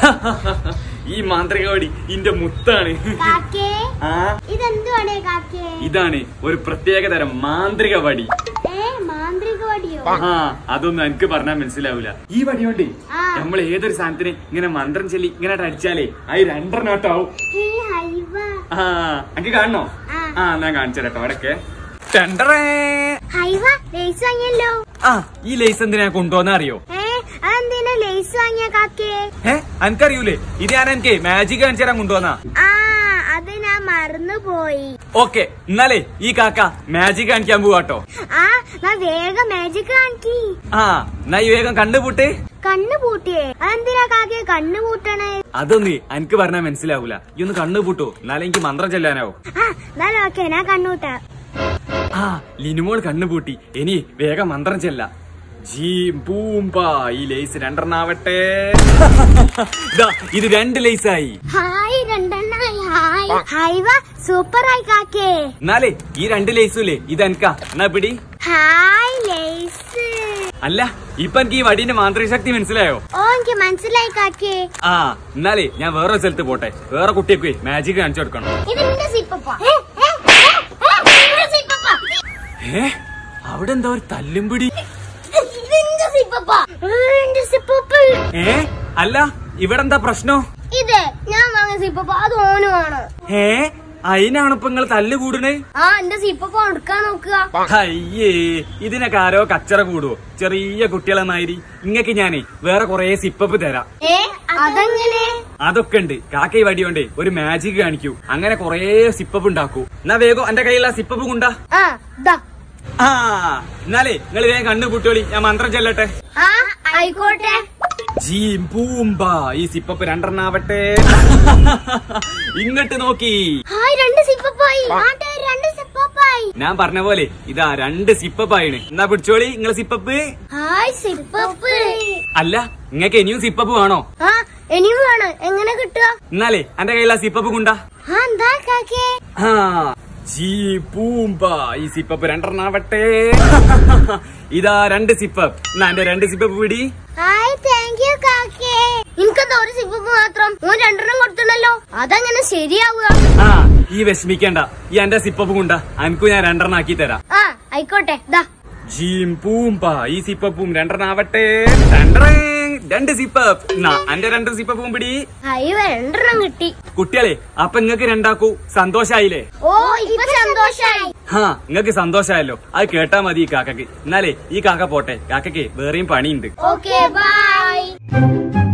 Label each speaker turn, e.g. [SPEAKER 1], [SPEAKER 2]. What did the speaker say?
[SPEAKER 1] ഈ മാന്ത്രിക വടി ഇന്റെ മുത്താണ്. ഇതാണ് ഒരു പ്രത്യേക തരം മാന്ത്രിക വടി. അതൊന്നും എനിക്ക് പറഞ്ഞാൽ മനസ്സിലാവൂല. ഈ വടി കൊണ്ട് നമ്മൾ ഏതൊരു സാധനത്തിന് ഇങ്ങനെ മന്ത്രം ചൊല്ലി ഇങ്ങനെ അടിച്ചാലേ അത് രണ്ടെണ്ണോട്ടാവും. എനിക്ക് കാണണോ? ഞാൻ കാണിച്ചു തരട്ടോ. അവിടൊക്കെ ഈ ലേസ് എന്തിനാ കൊണ്ടുവന്ന അറിയോ? എനിക്കറിയൂലേ? ഇത് ഞാൻ എനിക്ക് മാജിക് കാണിച്ചു തരാൻ കൊണ്ടുവന്നാ.
[SPEAKER 2] അത് ഞാൻ മറന്നുപോയി.
[SPEAKER 1] ഓക്കെ, എന്നാലേ ഈ കാക്ക മാജിക് കാണിക്കാൻ പോവാട്ടോ.
[SPEAKER 2] വേഗം മാജിക് കാണിക്കി.
[SPEAKER 1] എന്നാ ഈ വേഗം കണ്ണുപൂട്ടേ.
[SPEAKER 2] കണ്ണുപൂട്ടിയേ? അതെന്തിനാ കാക്കയെ കണ്ണുപൂട്ടണേ?
[SPEAKER 1] അതൊന്ന് എനിക്ക് പറഞ്ഞാൽ മനസ്സിലാവൂല. ഈ ഒന്ന് കണ്ണുപൂട്ടോ, എന്നാലേ എനിക്ക് മന്ത്രം ചെല്ലാനാവും.
[SPEAKER 2] ഓക്കെ, ഞാൻ കണ്ണൂട്ടാ.
[SPEAKER 1] ലിനുമോൾ കണ്ണുപൂട്ടി. ഇനി വേഗം മന്ത്രം ചെല്ല. ഈ ലേസ് രണ്ടെണ്ണാവട്ടെ. ഇത് 2 ലേസായി.
[SPEAKER 2] സൂപ്പറായി കാക്കേ.
[SPEAKER 1] എന്നാലേ ഈ 2 ലേസുല്ലേ ഇതെനക്കാ. എന്നാ പിടി. അല്ല, ഇപ്പൊ എനിക്ക് ഈ വടീന്റെ മാന്ത്രിക ശക്തി മനസ്സിലായോ?
[SPEAKER 2] എനിക്ക് മനസ്സിലായി കാക്കേ.
[SPEAKER 1] എന്നാലേ ഞാൻ വേറെ സ്ഥലത്ത് പോട്ടെ. വേറെ കുട്ടിയൊക്കെ മാജിക് കാണിച്ചു കൊടുക്കണം. അവിടെ എന്താ ഒരു തല്ലുംപിടി? അല്ല, ഇവിടെ എന്താ പ്രശ്നം?
[SPEAKER 2] ഇത് ഞാൻ വാങ്ങിയ സിപ്പപ്പ, അത് ഓന് വേണം.
[SPEAKER 1] അതിനാണ് ഇപ്പൊ നിങ്ങൾ തല്ല് കൂടണേ?
[SPEAKER 2] എന്റെ സിപ്പപ്പ എടുക്കാൻ നോക്കുക.
[SPEAKER 1] അയ്യേ, ഇതിനൊക്കെ ആരോ കച്ചറ കൂടുവോ? ചെറിയ കുട്ടികളെ മാതിരി. ഇങ്ങക്ക് ഞാനേ വേറെ കൊറേ സിപ്പപ്പ് തരാം.
[SPEAKER 2] അതെങ്ങനെ?
[SPEAKER 1] അതൊക്കെ ഉണ്ട്. കാക്കൈ വടിയോണ്ടേ ഒരു മാജിക് കാണിക്കൂ. അങ്ങനെ കൊറേ സിപ്പപ്പ് ഉണ്ടാക്കൂ. എന്നാ വേഗം എന്റെ കയ്യിലുള്ള സിപ്പപ്പ് കൊണ്ടാ. എന്നാലേ നിങ്ങൾ വേഗം കണ്ണു പൂട്ടോളി. ഞാൻ മന്ത്രം ചെല്ലട്ടെ.
[SPEAKER 2] ആയിക്കോട്ടെ.
[SPEAKER 1] ഈ സിപ്പപ്പ് രണ്ടെണ്ണാവട്ടെ. ഇങ്ങോട്ട് നോക്കി. ഞാൻ പറഞ്ഞ പോലെ ഇതാ 2 സിപ്പപ്പായിന്. എന്നാ പിടിച്ചോളി നിങ്ങളെ സിപ്പപ്പ്. അല്ല, നിങ്ങക്ക് ഇനിയും സിപ്പപ്പ് വേണോ?
[SPEAKER 2] ഇനിയും വേണം. എങ്ങനെ കിട്ടുക?
[SPEAKER 1] എന്നാലേ എന്റെ കയ്യിലാ സിപ്പപ്പ് കൊണ്ടാ. ഈ സിപ്പപ്പ് രണ്ടെണ്ണാവട്ടെ. ഇതാ 2 സിപ്പപ്പ്. എന്നാ എന്റെ 2 സിപ്പപ്പ് പിടി.
[SPEAKER 2] എനിക്കെന്താ ഒരു സിപ്പപ്പ് മാത്രം? 2 കൊടുത്തണല്ലോ. അതങ്ങനെ ശരിയാവുക?
[SPEAKER 1] ഈ വിഷമിക്കണ്ട. ഈ എന്റെ സിപ്പപ്പ് കൊണ്ടാ എനിക്കു ഞാൻ 2 ആക്കി തരാം.
[SPEAKER 2] ആയിക്കോട്ടെ.
[SPEAKER 1] ഈ സിപ്പപ്പും 2 ആവട്ടെ. 2 സിപ്പപ്പ്. എന്റെ 2 സിപ്പപ്പും പിടി.
[SPEAKER 2] 2 കിട്ടി.
[SPEAKER 1] കുട്ടികളെ, അപ്പൊ നിങ്ങക്ക് 2 സന്തോഷായില്ലേ?
[SPEAKER 2] സന്തോഷായി.
[SPEAKER 1] നിങ്ങക്ക് സന്തോഷായല്ലോ. അത് കേട്ടാ മതി ഈ കാക്കക്ക്. എന്നാലേ ഈ കാക്ക പോട്ടെ. കാക്കക്ക് വേറെയും പണിയുണ്ട്.
[SPEAKER 2] Okay, by.